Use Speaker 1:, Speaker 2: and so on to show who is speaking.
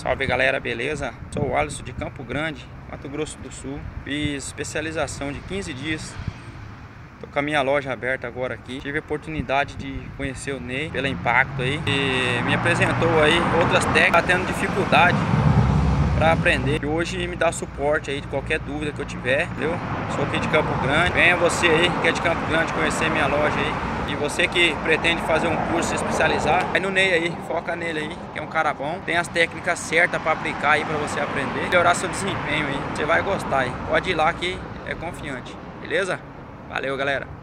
Speaker 1: Salve galera, beleza? Sou o Alisson de Campo Grande, Mato Grosso do Sul. Fiz especialização de 15 dias. Tô com a minha loja aberta agora aqui. Tive a oportunidade de conhecer o Ney pela Impacto aí. E me apresentou aí outras técnicas, tá tendo dificuldade para aprender. E hoje me dá suporte aí de qualquer dúvida que eu tiver, entendeu? Sou aqui de Campo Grande. Venha você aí que é de Campo Grande conhecer minha loja aí. E você que pretende fazer um curso, se especializar, vai no Ney aí, foca nele aí, que é um cara bom. Tem as técnicas certas para aplicar aí para você aprender, melhorar seu desempenho aí. Você vai gostar aí. Pode ir lá que é confiante, beleza? Valeu, galera.